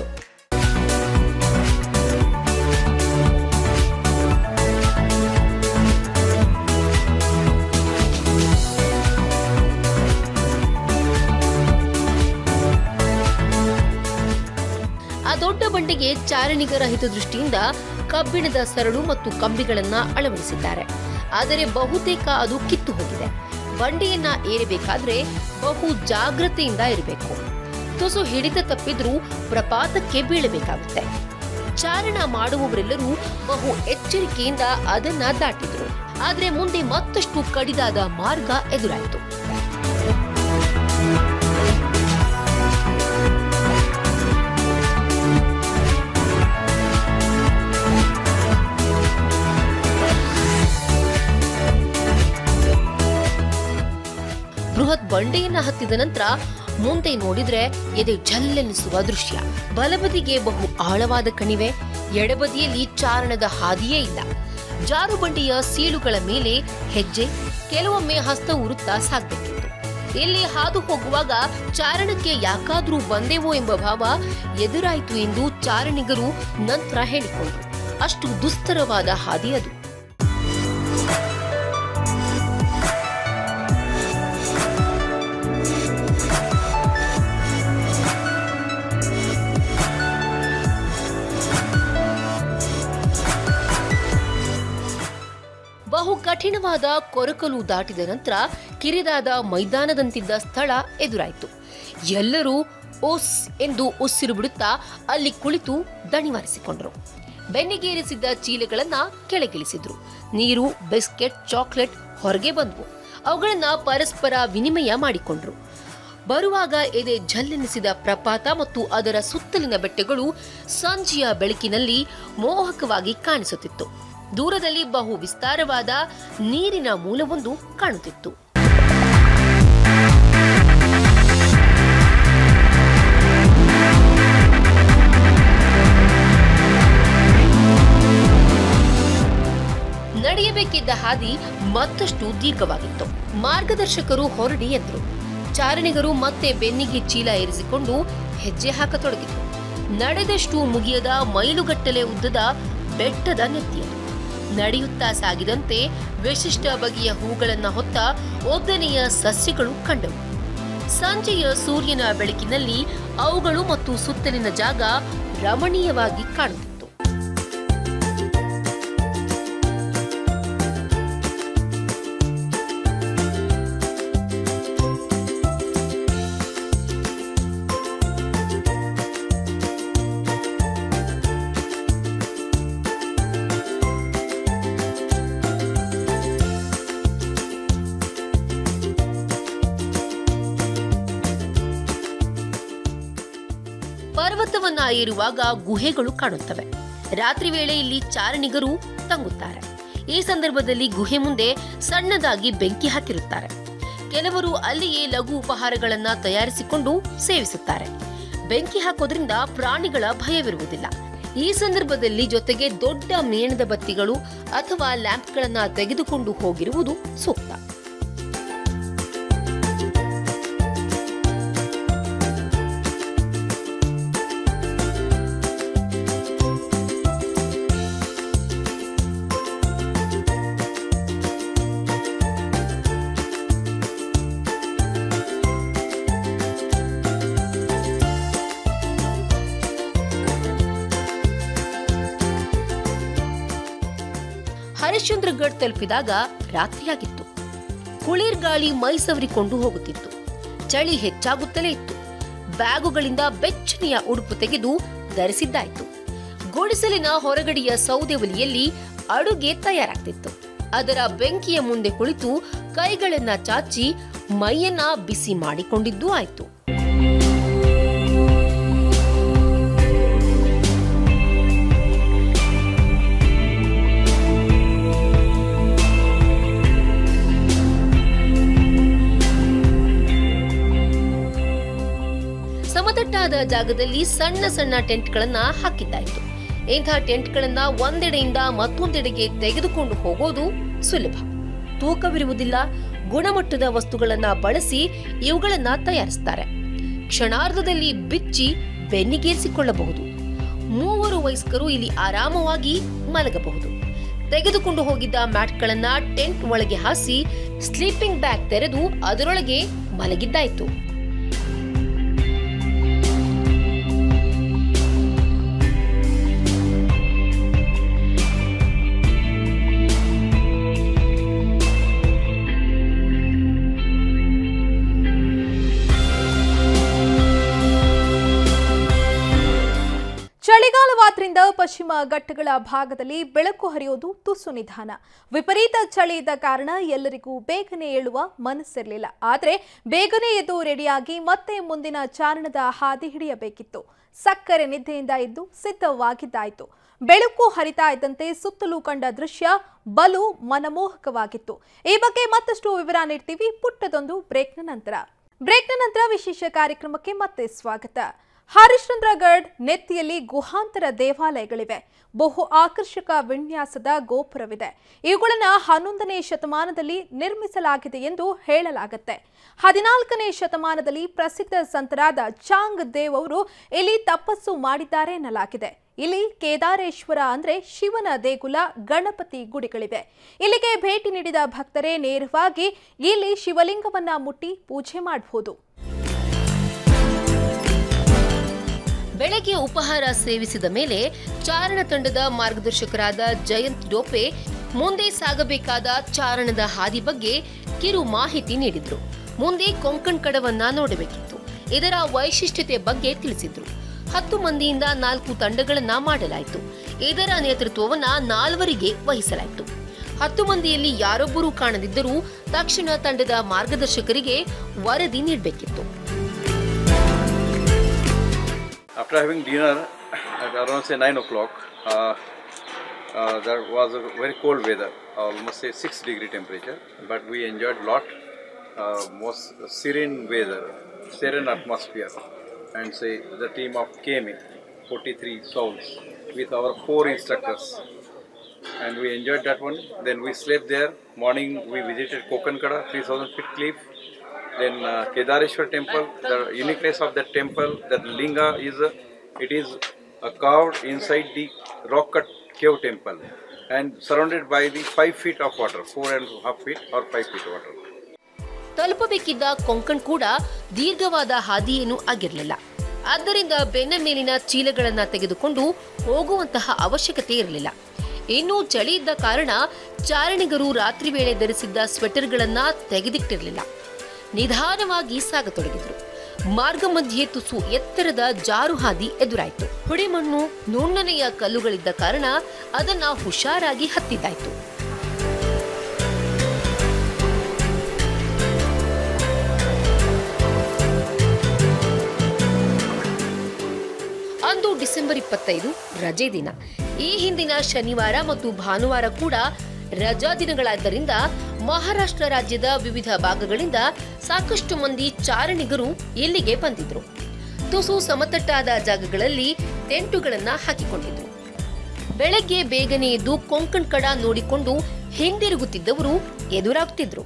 ಆ ದೊಡ್ಡ ಬಂಡೆಗೆ ಚಾರಣಿಗರ ಹಿತದೃಷ್ಟಿಯಿಂದ ಕಬ್ಬಿಣದ ಸರಳು ಮತ್ತು ಕಂಬಿಗಳನ್ನ ಅಳವಡಿಸಿದ್ದಾರೆ. ಆದರೆ ಬಹುತೇಕ ಅದು ಕಿತ್ತು ಹೋಗಿದೆ. ಬಂಡೆಯನ್ನ ಏರಬೇಕಾದ್ರೆ ಬಹು ಜಾಗ್ರತೆಯಿಂದ ಇರಬೇಕು. ತುಸು ಹಿಡಿತ ತಪ್ಪಿದ್ರೂ ಪ್ರಪಾತಕ್ಕೆ ಬೀಳಬೇಕಾಗುತ್ತೆ. ಚಾರಣ ಮಾಡುವವರೆಲ್ಲರೂ ಬಹು ಎಚ್ಚರಿಕೆಯಿಂದ ಅದನ್ನ ದಾಟಿದ್ರು. ಆದ್ರೆ ಮುಂದೆ ಮತ್ತಷ್ಟು ಕಡಿದಾದ ಮಾರ್ಗ ಎದುರಾಯಿತು. ಬೃಹತ್ ಬಂಡೆಯನ್ನ ಹತ್ತಿದ ನಂತರ ಮುಂದೆ ನೋಡಿದ್ರೆ ಎದೆ ಝಲ್ಲೆನಿಸುವ ದೃಶ್ಯ. ಬಲಬದಿಗೆ ಬಹು ಆಳವಾದ ಕಣಿವೆ, ಎಡಬದಿಯಲ್ಲಿ ಚಾರಣದ ಹಾದಿಯೇ ಇಲ್ಲ. ಜಾರು ಬಂಡೆಯ ಸೀಳುಗಳ ಮೇಲೆ ಹೆಜ್ಜೆ, ಕೆಲವೊಮ್ಮೆ ಹಸ್ತ ಉರುತ್ತಾ ಸಾಗಬೇಕಿತ್ತು. ಇಲ್ಲಿ ಹಾದು ಹೋಗುವಾಗ ಚಾರಣಕ್ಕೆ ಯಾಕಾದ್ರೂ ಬಂದೆವೋ ಎಂಬ ಭಾವ ಎದುರಾಯಿತು ಎಂದು ಚಾರಣಿಗರು ನಂತರ ಹೇಳಿಕೊಂಡರು. ಅಷ್ಟು ದುಸ್ತರವಾದ ಹಾದಿ ಅದು. ಬಹು ಕಠಿಣವಾದ ಕೊರಕಲು ದಾಟಿದ ನಂತರ ಕಿರಿದಾದ ಮೈದಾನದಂತಿದ್ದ ಸ್ಥಳ ಎದುರಾಯಿತು. ಎಲ್ಲರೂ ಓಸ್ ಎಂದು ಉಸಿರು ಬಿಡುತ್ತಾ ಅಲ್ಲಿ ಕುಳಿತು ದಣಿವಾರಿಸಿಕೊಂಡರು. ಬೆನ್ನಿಗೇರಿಸಿದ್ದ ಚೀಲಗಳನ್ನ ಕೆಳಗಿಳಿಸಿದ್ರು. ನೀರು, ಬಿಸ್ಕೆಟ್, ಚಾಕ್ಲೇಟ್ ಹೊರಗೆ ಬಂದವು. ಅವುಗಳನ್ನ ಪರಸ್ಪರ ವಿನಿಮಯ ಮಾಡಿಕೊಂಡ್ರು. ಬರುವಾಗ ಎದೆ ಝಲ್ಲೆನಿಸಿದ ಪ್ರಪಾತ ಮತ್ತು ಅದರ ಸುತ್ತಲಿನ ಬೆಟ್ಟಗಳು ಸಂಜೆಯ ಬೆಳಕಿನಲ್ಲಿ ಮೋಹಕವಾಗಿ ಕಾಣಿಸುತ್ತಿತ್ತು. ದೂರದಲ್ಲಿ ಬಹು ವಿಸ್ತಾರವಾದ ನೀರಿನ ಮೂಲವೊಂದು ಕಾಣುತ್ತಿತ್ತು. ನಡೆಯಬೇಕಿದ್ದ ಹಾದಿ ಮತ್ತಷ್ಟು ದೀರ್ಘವಾಗಿತ್ತು. ಮಾರ್ಗದರ್ಶಕರು ಹೊರಡಿ ಎಂದರು. ಚಾರಣಿಗರು ಮತ್ತೆ ಬೆನ್ನಿಗೆ ಚೀಲ ಏರಿಸಿಕೊಂಡು ಹೆಜ್ಜೆ ಹಾಕತೊಡಗಿದ್ರು. ನಡೆದಷ್ಟು ಮುಗಿಯದ ಮೈಲುಗಟ್ಟಲೆ ಉದ್ದದ ಬೆಟ್ಟದ ನೆತ್ತಿಯದು. ನಡೆಯುತ್ತಾ ಸಾಗಿದಂತೆ ವಿಶಿಷ್ಟ ಬಗೆಯ ಹೂಗಳನ್ನ ಹೊತ್ತ ಒದ್ದನೆಯ ಸಸ್ಯಗಳು ಕಂಡವು. ಸಂಜೆಯ ಸೂರ್ಯನ ಬೆಳಕಿನಲ್ಲಿ ಅವುಗಳು ಮತ್ತು ಸುತ್ತಲಿನ ಜಾಗ ರಮಣೀಯವಾಗಿ ಕಾಣುತ್ತಿತ್ತು. ಪರ್ವತವನ್ನ ಏರುವಾಗ ಗುಹೆಗಳು ಕಾಣುತ್ತವೆ. ರಾತ್ರಿ ವೇಳೆ ಇಲ್ಲಿ ಚಾರಣಿಗರು ತಂಗುತ್ತಾರೆ. ಈ ಸಂದರ್ಭದಲ್ಲಿ ಗುಹೆ ಮುಂದೆ ಸಣ್ಣದಾಗಿ ಬೆಂಕಿ ಹಾಕಿರುತ್ತಾರೆ. ಕೆಲವರು ಅಲ್ಲಿಯೇ ಲಘು ಉಪಹಾರಗಳನ್ನ ತಯಾರಿಸಿಕೊಂಡು ಸೇವಿಸುತ್ತಾರೆ. ಬೆಂಕಿ ಹಾಕೋದ್ರಿಂದ ಪ್ರಾಣಿಗಳ ಭಯವಿರುವುದಿಲ್ಲ. ಈ ಸಂದರ್ಭದಲ್ಲಿ ಜೊತೆಗೆ ದೊಡ್ಡ ಮೇಣದ ಬತ್ತಿಗಳು ಅಥವಾ ಲ್ಯಾಂಪ್ಗಳನ್ನ ತೆಗೆದುಕೊಂಡು ಹೋಗಿರುವುದು ಸೂಕ್ತ. ಹರಿಶ್ಚಂದ್ರಗಢ್ ತಲುಪಿದಾಗ ರಾತ್ರಿಯಾಗಿತ್ತು. ಕುಳಿರ್ ಗಾಳಿ ಮೈ ಸವರಿಕೊಂಡು ಹೋಗುತ್ತಿತ್ತು. ಚಳಿ ಹೆಚ್ಚಾಗುತ್ತಲೇ ಇತ್ತು. ಬ್ಯಾಗುಗಳಿಂದ ಬೆಚ್ಚನೆಯ ಉಡುಪು ತೆಗೆದು ಧರಿಸಿದ್ದಾಯಿತು. ಗುಡಿಸಲಿನ ಹೊರಗಡೆಯ ಸೌದೆ ಒಲೆಯಲ್ಲಿ ಅಡುಗೆ ತಯಾರಾಗ್ತಿತ್ತು. ಅದರ ಬೆಂಕಿಯ ಮುಂದೆ ಕುಳಿತು ಕೈಗಳನ್ನ ಚಾಚಿ ಮೈಯನ್ನ ಬಿಸಿ ಮಾಡಿಕೊಂಡಿದ್ದೂ ಆಯ್ತು. ಸಮತಟ್ಟಾದ ಜಾಗದಲ್ಲಿ ಸಣ್ಣ ಸಣ್ಣ ಟೆಂಟ್ಗಳನ್ನ ಹಾಕಿದ್ದಾಯಿತು. ಇಂಥ ಟೆಂಟ್ಗಳನ್ನ ಒಂದೆಡೆಯಿಂದ ಮತ್ತೊಂದೆಡೆಗೆ ತೆಗೆದುಕೊಂಡು ಹೋಗೋದು ಸುಲಭ. ತೂಕವಿರುವುದಿಲ್ಲ. ಗುಣಮಟ್ಟದ ವಸ್ತುಗಳನ್ನ ಬಳಸಿ ಇವುಗಳನ್ನ ತಯಾರಿಸುತ್ತಾರೆ. ಕ್ಷಣಾರ್ಧದಲ್ಲಿ ಬಿಚ್ಚಿ ಬೆನ್ನಿಗೇರಿಸಿಕೊಳ್ಳಬಹುದು. 3 ವಯಸ್ಕರು ಇಲ್ಲಿ ಆರಾಮವಾಗಿ ಮಲಗಬಹುದು. ತೆಗೆದುಕೊಂಡು ಹೋಗಿದ್ದ ಮ್ಯಾಟ್ಗಳನ್ನ ಟೆಂಟ್ ಒಳಗೆ ಹಾಸಿ ಸ್ಲೀಪಿಂಗ್ ಬ್ಯಾಗ್ ತೆರೆದು ಅದರೊಳಗೆ ಮಲಗಿದ್ದಾಯಿತು. ಚಳಿಗಾಲವಾದ್ರಿಂದ ಪಶ್ಚಿಮ ಘಟ್ಟಗಳ ಭಾಗದಲ್ಲಿ ಬೆಳಕು ಹರಿಯೋದು ತುಸು ನಿಧಾನ. ವಿಪರೀತ ಚಳಿ ಇದ್ದ ಕಾರಣ ಎಲ್ಲರಿಗೂ ಬೇಗನೆ ಏಳುವ ಮನಸ್ಸಿರಲಿಲ್ಲ. ಆದರೆ ಬೇಗನೆ ಎದ್ದು ರೆಡಿಯಾಗಿ ಮತ್ತೆ ಮುಂದಿನ ಚಾರಣದ ಹಾದಿ ಹಿಡಿಯಬೇಕಿತ್ತು. ಸಕ್ಕರೆ ನಿದ್ದೆಯಿಂದ ಎದ್ದು ಸಿದ್ಧವಾಗಿದ್ದಾಯಿತು. ಬೆಳಕು ಹರಿತಾ ಇದ್ದಂತೆ ಸುತ್ತಲೂ ಕಂಡ ದೃಶ್ಯ ಬಲು ಮನಮೋಹಕವಾಗಿತ್ತು. ಈ ಬಗ್ಗೆ ಮತ್ತಷ್ಟು ವಿವರ ನೀಡ್ತೀವಿ ಪುಟ್ಟದೊಂದು ಬ್ರೇಕ್ನ ನಂತರ ವಿಶೇಷ ಕಾರ್ಯಕ್ರಮಕ್ಕೆ ಮತ್ತೆ ಸ್ವಾಗತ. ಹರಿಶ್ಚಂದ್ರಗಢ್ ನೆತ್ತಿಯಲ್ಲಿ ಗುಹಾಂತರ ದೇವಾಲಯಗಳಿವೆ. ಬಹು ಆಕರ್ಷಕ ವಿನ್ಯಾಸದ ಗೋಪುರವಿದೆ. ಇವುಗಳನ್ನು 11ನೇ ಶತಮಾನದಲ್ಲಿ ನಿರ್ಮಿಸಲಾಗಿದೆ ಎಂದು ಹೇಳಲಾಗುತ್ತೆ. 14ನೇ ಶತಮಾನದಲ್ಲಿ ಪ್ರಸಿದ್ಧ ಸಂತರಾದ ಚಾಂಗ್ ದೇವ್ ಅವರು ಇಲ್ಲಿ ತಪಸ್ಸು ಮಾಡಿದ್ದಾರೆ ಎನ್ನಲಾಗಿದೆ. ಇಲ್ಲಿ ಕೇದಾರೇಶ್ವರ ಅಂದ್ರೆ ಶಿವನ ದೇಗುಲ, ಗಣಪತಿ ಗುಡಿಗಳಿವೆ. ಇಲ್ಲಿಗೆ ಭೇಟಿ ನೀಡಿದ ಭಕ್ತರೇ ನೇರವಾಗಿ ಇಲ್ಲಿ ಶಿವಲಿಂಗವನ್ನ ಮುಟ್ಟಿ ಪೂಜೆ ಮಾಡಬಹುದು. ಬೆಳಗ್ಗೆ ಉಪಹಾರ ಸೇವಿಸಿದ ಮೇಲೆ ಚಾರಣ ತಂಡದ ಮಾರ್ಗದರ್ಶಕರಾದ ಜಯಂತ್ ಡೋಪೆ ಮುಂದೆ ಸಾಗಬೇಕಾದ ಚಾರಣದ ಹಾದಿ ಬಗ್ಗೆ ಕಿರು ಮಾಹಿತಿ ನೀಡಿದ್ರು. ಮುಂದೆ ಕೊಂಕಣ್ ಕಡವನ್ನ ನೋಡಬೇಕಿತ್ತು. ಇದರ ವೈಶಿಷ್ಟ್ಯತೆ ಬಗ್ಗೆ ತಿಳಿಸಿದ್ರು. 10 ಮಂದಿಯಿಂದ 4 ತಂಡಗಳನ್ನ ಮಾಡಲಾಯಿತು. ಇದರ ನೇತೃತ್ವವನ್ನ 4 ವಹಿಸಲಾಯಿತು. 10 ಮಂದಿಯಲ್ಲಿ ಯಾರೊಬ್ಬರೂ ಕಾಣದಿದ್ದರೂ ತಕ್ಷಣ ತಂಡದ ಮಾರ್ಗದರ್ಶಕರಿಗೆ ವರದಿ ನೀಡಬೇಕಿತ್ತು. After having dinner at around say 9 o'clock, there was a very cold weather, almost say 6-degree temperature, but we enjoyed a lot, most serene weather, serene atmosphere, and say the team of KMA, 43 souls, with our 4 instructors, and we enjoyed that one. Then we slept there. Morning we visited Kokankada, 3000 feet cliff. Then Kedareshwar temple, the uniqueness of that temple, that linga is carved inside the rock cut cave temple and surrounded by the 5 feet of water, 4.5 feet or 5 feet water. ತಲುಪಬೇಕಿದ್ದ Konkan ಕೂಡ ದೀರ್ಘವಾದ ಹಾದಿಯೇನೂ ಆಗಿರಲಿಲ್ಲ. ಆದ್ದರಿಂದ ಬೆನ್ನ ಮೇಲಿನ ಚೀಲಗಳನ್ನ ತೆಗೆದುಕೊಂಡು ಹೋಗುವಂತಹ ಅವಶ್ಯಕತೆ ಇರಲಿಲ್ಲ. ಇನ್ನೂ ಚಳಿ ಇದ್ದ ಕಾರಣ ಚಾರಣಿಗರು ರಾತ್ರಿ ವೇಳೆ ಧರಿಸಿದ್ದ ಸ್ವೆಟರ್ಗಳನ್ನ ತೆಗೆದಿಟ್ಟಿರಲಿಲ್ಲ. ನಿಧಾನವಾಗಿ ಸಾಗತೊಡಗಿದ್ರು. ಮಾರ್ಗ ಮಧ್ಯೆ ತುಸು ಎತ್ತರದ ಜಾರು ಹಾದಿ ಎದುರಾಯಿತು. ಹುಡಿಮಣ್ಣು, ನುಣ್ಣನೆಯ ಕಲ್ಲುಗಳಿದ್ದ ಕಾರಣ ಅದನ್ನ ಹುಷಾರಾಗಿ ಹತ್ತಿದ್ದಾಯಿತು. ಅಂದು ಡಿಸೆಂಬರ್ 25 ರಜೆ ದಿನ. ಈ ಹಿಂದಿನ ಶನಿವಾರ ಮತ್ತು ಭಾನುವಾರ ಕೂಡ ರಜಾ ದಿನಗಳಾದ್ದರಿಂದ ಮಹಾರಾಷ್ಟ್ರ ರಾಜ್ಯದ ವಿವಿಧ ಭಾಗಗಳಿಂದ ಸಾಕಷ್ಟು ಮಂದಿ ಚಾರಣಿಗರು ಇಲ್ಲಿಗೆ ಬಂದಿದ್ರು. ತುಸು ಸಮತಟ್ಟಾದ ಜಾಗಗಳಲ್ಲಿ ಟೆಂಟುಗಳನ್ನ ಹಾಕಿಕೊಂಡಿದ್ರು. ಬೆಳಗ್ಗೆ ಬೇಗನೆ ಎದ್ದು ಕೊಂಕಣ್ ಕಡ ನೋಡಿಕೊಂಡು ಹಿಂದಿರುಗುತ್ತಿದ್ದವರು ಎದುರಾಗ್ತಿದ್ರು.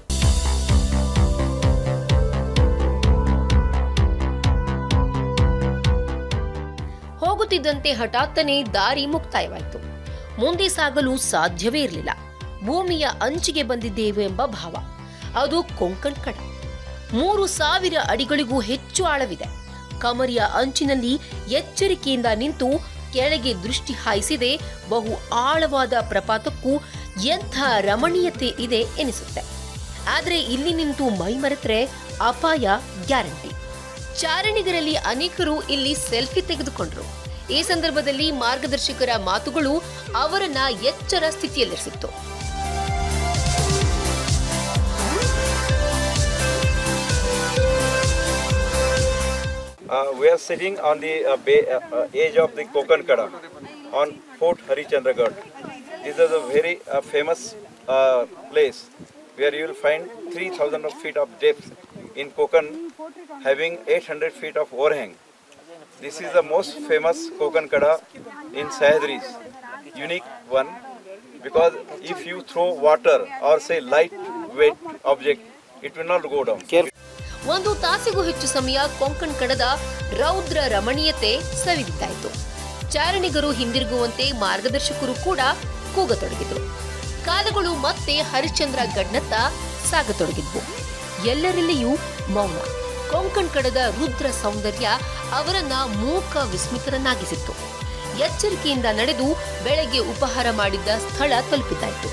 ಹೋಗುತ್ತಿದ್ದಂತೆ ಹಠಾತ್ತನೆ ದಾರಿ ಮುಕ್ತಾಯವಾಯಿತು. ಮುಂದೆ ಸಾಗಲು ಸಾಧ್ಯವೇ ಇರಲಿಲ್ಲ. ಭೂಮಿಯ ಅಂಚಿಗೆ ಬಂದಿದ್ದೇವೆ ಎಂಬ ಭಾವ. ಅದು ಕೊಂಕಣ್ ಕಡ. 3000 ಅಡಿಗಳಿಗೂ ಹೆಚ್ಚು ಆಳವಿದೆ. ಕಮರಿಯ ಅಂಚಿನಲ್ಲಿ ಎಚ್ಚರಿಕೆಯಿಂದ ನಿಂತು ಕೆಳಗೆ ದೃಷ್ಟಿ ಹಾಯಿಸಿದೆ ಬಹು ಆಳವಾದ ಪ್ರಪಾತಕ್ಕೂ ಎಂಥ ರಮಣೀಯತೆ ಇದೆ ಎನಿಸುತ್ತೆ. ಆದರೆ ಇಲ್ಲಿ ನಿಂತು ಮೈ ಮರೆತರೆ ಅಪಾಯ ಗ್ಯಾರಂಟಿ. ಚಾರಣಿಗರಲ್ಲಿ ಅನೇಕರು ಇಲ್ಲಿ ಸೆಲ್ಫಿ ತೆಗೆದುಕೊಂಡ್ರು. ಈ ಸಂದರ್ಭದಲ್ಲಿ ಮಾರ್ಗದರ್ಶಕರ ಮಾತುಗಳು ಅವರನ್ನ ಎಚ್ಚರ ಸ್ಥಿತಿಯಲ್ಲಿರಿಸಿತ್ತು. We are sitting on the edge of the Konkan Kada on Fort Harichandragarh. This is a very famous place where you will find 3,000 feet of depth in Konkan, having 800 feet of overhang. This is the most famous Konkan Kada in Sahyadris, unique one, because if you throw water or say light weight object, it will not go down. ಒಂದು ತಾಸಿಗೂ ಹೆಚ್ಚು ಸಮಯ ಕೊಂಕಣ್ ಕಡದ ರೌದ್ರ ರಮಣೀಯತೆ ಸವಿದಿದ್ದಾಯಿತು. ಚಾರಣಿಗರು ಹಿಂದಿರುಗುವಂತೆ ಮಾರ್ಗದರ್ಶಕರು ಕೂಡ ಕೂಗತೊಡಗಿದ್ರು. ಕಾಲುಗಳು ಮತ್ತೆ ಹರಿಶ್ಚಂದ್ರ ಗಡ್ನತ್ತ ಸಾಗತೊಡಗಿದ್ವು. ಎಲ್ಲರಲ್ಲಿಯೂ ಮೌನ. ಕೊಂಕಣ್ ಕಡದ ರುದ್ರ ಸೌಂದರ್ಯ ಅವರನ್ನ ಮೂಕ ವಿಸ್ಮಿತರನ್ನಾಗಿಸಿತ್ತು. ಎಚ್ಚರಿಕೆಯಿಂದ ನಡೆದು ಬೆಳಗ್ಗೆ ಉಪಹಾರ ಮಾಡಿದ್ದ ಸ್ಥಳ ತಲುಪಿದ್ದಾಯಿತು.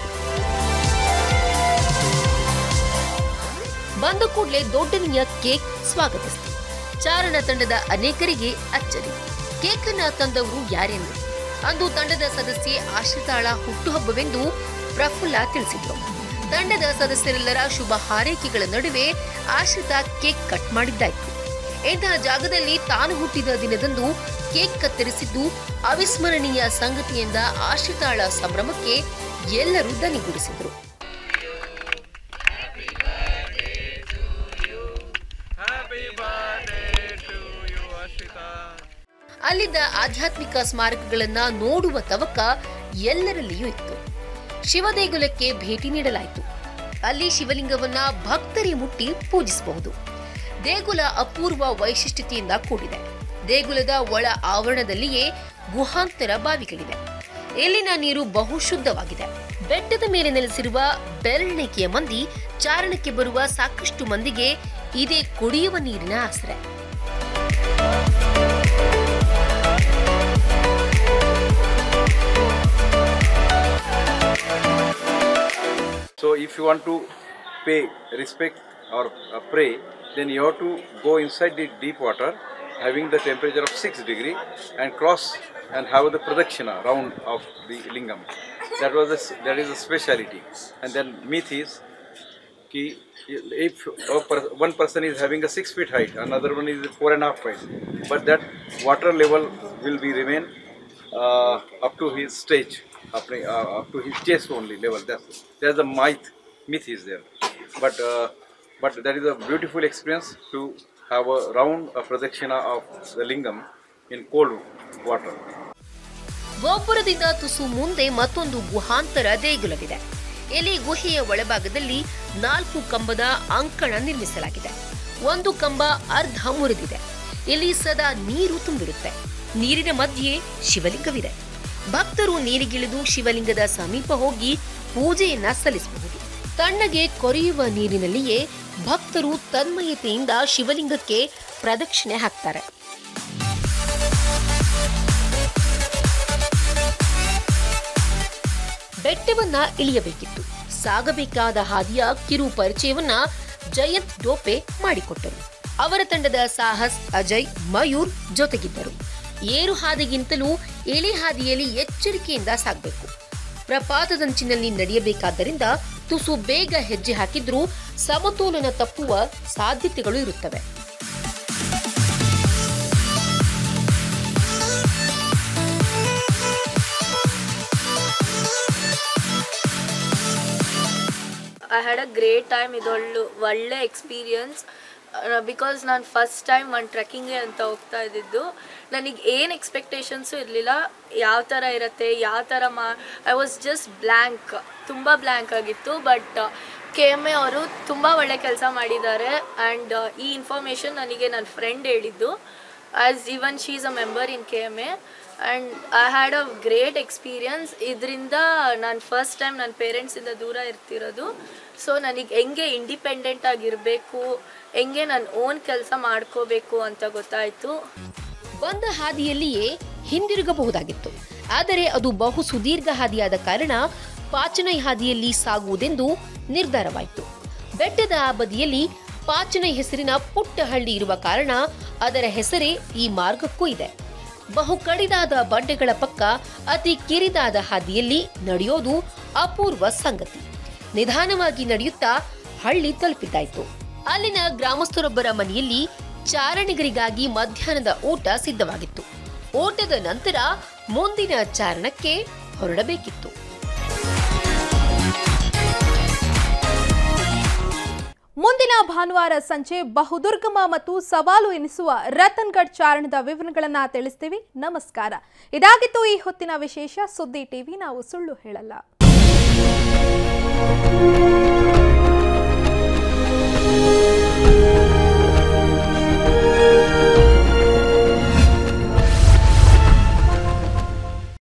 ಬಂದ ಕೂಡಲೇ ದೊಡ್ಡನೆಯ ಕೇಕ್ ಸ್ವಾಗತಿಸಿತು. ಚಾರಣ ತಂಡದ ಅನೇಕರಿಗೆ ಅಚ್ಚರಿ. ಕೇಕ್ ಅನ್ನ ತಂದವರು ಯಾರೆಂದು. ಅಂದು ತಂಡದ ಸದಸ್ಯೆ ಆಶ್ರಿತಾಳ ಹುಟ್ಟುಹಬ್ಬವೆಂದು ಪ್ರಫುಲ್ಲ ತಿಳಿಸಿದ್ರು. ತಂಡದ ಸದಸ್ಯರೆಲ್ಲರ ಶುಭ ಹಾರೈಕೆಗಳ ನಡುವೆ ಆಶ್ರಿತಾ ಕೇಕ್ ಕಟ್ ಮಾಡಿದ್ದಾಯಿತು. ಇಂತಹ ಜಾಗದಲ್ಲಿ ತಾನು ಹುಟ್ಟಿದ ದಿನದಂದು ಕೇಕ್ ಕತ್ತರಿಸಿದ್ದು ಅವಿಸ್ಮರಣೀಯ ಸಂಗತಿಯಿಂದ ಆಶ್ರಿತಾಳ ಸಂಭ್ರಮಕ್ಕೆ ಎಲ್ಲರೂ ದನಿಗೂಡಿಸಿದ್ರು. ಅಲ್ಲಿದ್ದ ಆಧ್ಯಾತ್ಮಿಕ ಸ್ಮಾರಕಗಳನ್ನ ನೋಡುವ ತವಕ ಎಲ್ಲರಲ್ಲಿಯೂ ಇತ್ತು. ಶಿವದೇಗುಲಕ್ಕೆ ಭೇಟಿ ನೀಡಲಾಯಿತು. ಅಲ್ಲಿ ಶಿವಲಿಂಗವನ್ನ ಭಕ್ತರೇ ಮುಟ್ಟಿ ಪೂಜಿಸಬಹುದು. ದೇಗುಲ ಅಪೂರ್ವ ವೈಶಿಷ್ಟ್ಯತೆಯಿಂದ ಕೂಡಿದೆ. ದೇಗುಲದ ಒಳ ಆವರಣದಲ್ಲಿಯೇ ಗುಹಾಂತರ ಬಾವಿಗಳಿವೆ. ಇಲ್ಲಿನ ನೀರು ಬಹು ಶುದ್ಧವಾಗಿದೆ. ಬೆಟ್ಟದ ಮೇಲೆ ನೆಲೆಸಿರುವ ಬೆರಳೆಣಿಕೆಯ ಮಂದಿ ಚಾರಣಕ್ಕೆ ಬರುವ ಸಾಕಷ್ಟು ಮಂದಿಗೆ ಇದೇ ಕುಡಿಯುವ ನೀರಿನ ಆಸರೆ. So if you want to pay respect or pray, then you have to go inside the deep water, having the temperature of 6 degrees, and cross and have the pradakshina round of the lingam. That is a speciality. And then myth is ki if one person is having a 6 feet height, another one is 4.5 feet, but that water level will be remain up to his stage. Up to his chest only level. There's a myth is there, but that is a beautiful experience to have a round pradakshina of the lingam in cold water. ಗೋಪುರದಿಂದ ತುಸು ಮುಂದೆ ಮತ್ತೊಂದು ಗುಹಾಂತರ ದೇಗುಲವಿದೆ. ಇಲ್ಲಿ ಗುಹೆಯ ಒಳಭಾಗದಲ್ಲಿ 4 ಕಂಬದ ಅಂಕಣ ನಿರ್ಮಿಸಲಾಗಿದೆ. ಒಂದು ಕಂಬ ಅರ್ಧ ಮುರಿದಿದೆ. ಇಲ್ಲಿ ಸದಾ ನೀರು ತುಂಬಿರುತ್ತೆ. ನೀರಿನ ಮಧ್ಯೆ ಶಿವಲಿಂಗವಿದೆ. ಭಕ್ತರು ನೀರಿಗಿಳಿದು ಶಿವಲಿಂಗದ ಸಮೀಪ ಹೋಗಿ ಪೂಜೆಯನ್ನ ಸಲ್ಲಿಸಬಹುದು. ತಣ್ಣಗೆ ಕೊರೆಯುವ ನೀರಿನಲ್ಲಿಯೇ ಭಕ್ತರು ತನ್ಮಯತೆಯಿಂದ ಶಿವಲಿಂಗಕ್ಕೆ ಪ್ರದಕ್ಷಿಣೆ ಹಾಕ್ತಾರೆ. ಬೆಟ್ಟವನ್ನ ಇಳಿಯಬೇಕಿತ್ತು. ಸಾಗಬೇಕಾದ ಹಾದಿಯ ಕಿರು ಪರಿಚಯವನ್ನ ಜಯಂತ್ ಡೋಪೆ ಮಾಡಿಕೊಟ್ಟರು. ಅವರ ತಂಡದ ಸಾಹಸ್, ಅಜಯ್, ಮಯೂರ್ ಜೊತೆಗಿದ್ದರು. ಏರು ಹಾದಿಗಿಂತಲೂ ಇಳಿ ಹಾದಿಯಲ್ಲಿ ಎಚ್ಚರಿಕೆಯಿಂದ ಸಾಗಬೇಕು. ಪ್ರಪಾತದಂಚಿನಲ್ಲಿ ನಡೆಯಬೇಕಾದ್ದರಿಂದ ತುಸು ಬೇಗ ಹೆಜ್ಜೆ ಹಾಕಿದ್ರೂ ಸಮತೋಲನ ತಪ್ಪುವ ಸಾಧ್ಯತೆಗಳು ಇರುತ್ತವೆ. I had a great time. ಇದೊಳ್ಳು ಒಳ್ಳೆ ಎಕ್ಸ್ಪೀರಿಯನ್ಸ್. ಬಿಕಾಸ್ ನಾನು ಫಸ್ಟ್ ಟೈಮ್ ಒಂದು ಟ್ರೆಕ್ಕಿಂಗ್ಗೆ ಅಂತ ಹೋಗ್ತಾ ಇದ್ದಿದ್ದು. ನನಗೆ ಏನು ಎಕ್ಸ್ಪೆಕ್ಟೇಷನ್ಸು ಇರಲಿಲ್ಲ, ಯಾವ ಥರ ಇರುತ್ತೆ, ಯಾವ ಥರ ಐ ವಾಸ್ ಜಸ್ಟ್ ಬ್ಲ್ಯಾಂಕ್, ತುಂಬ ಬ್ಲ್ಯಾಂಕ್ ಆಗಿತ್ತು. ಬಟ್ KMA ಅವರು ತುಂಬ ಒಳ್ಳೆ ಕೆಲಸ ಮಾಡಿದ್ದಾರೆ. ಆ್ಯಂಡ್ ಈ ಇನ್ಫಾರ್ಮೇಷನ್ ನನಗೆ ನನ್ನ ಫ್ರೆಂಡ್ ಹೇಳಿದ್ದು, as even she is a member in KMA. And I had a great experience. ಇದರಿಂದ ನಾನು ಫಸ್ಟ್ ಟೈಮ್ ನನ್ನ ಪೇರೆಂಟ್ಸಿಂದ ದೂರ ಇರ್ತಿರೋದು. ಸೊ ನನಗೆ ಹೆಂಗೆ ಇಂಡಿಪೆಂಡೆಂಟ್ ಆಗಿರಬೇಕು, ಹೆಂಗೆ ನಾನು ಓನ್ ಕೆಲಸ ಮಾಡ್ಕೋಬೇಕು ಅಂತ ಗೊತ್ತಾಯಿತು. ಬಂದ ಹಾದಿಯಲ್ಲಿಯೇ ಹಿಂದಿರುಗಬಹುದಾಗಿತ್ತು, ಆದರೆ ಅದು ಬಹು ಸುದೀರ್ಘ ಹಾದಿಯಾದ ಕಾರಣ ಪಾಚನೈ ಹಾದಿಯಲ್ಲಿ ಸಾಗುವುದೆಂದು ನಿರ್ಧಾರವಾಯಿತು. ಬೆಟ್ಟದ ಆ ಬದಿಯಲ್ಲಿ ಪಾಚನೈ ಹೆಸರಿನ ಪುಟ್ಟ ಹಳ್ಳಿ ಇರುವ ಕಾರಣ ಅದರ ಹೆಸರೇ ಈ ಮಾರ್ಗಕ್ಕೂ ಇದೆ. ಬಹು ಕಡಿದಾದ ಬಂಡೆಗಳ ಪಕ್ಕ ಅತಿ ಕಿರಿದಾದ ಹಾದಿಯಲ್ಲಿ ನಡೆಯೋದು ಅಪೂರ್ವ ಸಂಗತಿ. ನಿಧಾನವಾಗಿ ನಡೆಯುತ್ತಾ ಹಳ್ಳಿ ತಲುಪಿದ್ದಾಯಿತು. ಅಲ್ಲಿನ ಗ್ರಾಮಸ್ಥರೊಬ್ಬರ ಮನೆಯಲ್ಲಿ ಚಾರಣಿಗರಿಗಾಗಿ ಮಧ್ಯಾಹ್ನದ ಊಟ ಸಿದ್ಧವಾಗಿತ್ತು. ಊಟದ ನಂತರ ಮುಂದಿನ ಚಾರಣಕ್ಕೆ ಹೊರಡಬೇಕಿತ್ತು. ಮುಂದಿನ ಭಾನುವಾರ ಸಂಜೆ ಬಹುದುರ್ಗಮ ಮತ್ತು ಸವಾಲು ಎನಿಸುವ ರತನ್ಗಢ್ ಚಾರಣದ ವಿವರಗಳನ್ನು ತಿಳಿಸ್ತೀವಿ. ನಮಸ್ಕಾರ. ಇದಾಗಿತ್ತು ಈ ಹೊತ್ತಿನ ವಿಶೇಷ ಸುದ್ದಿ ಟಿವಿ. ನಾವು ಸುಳ್ಳು ಹೇಳಲ್ಲ.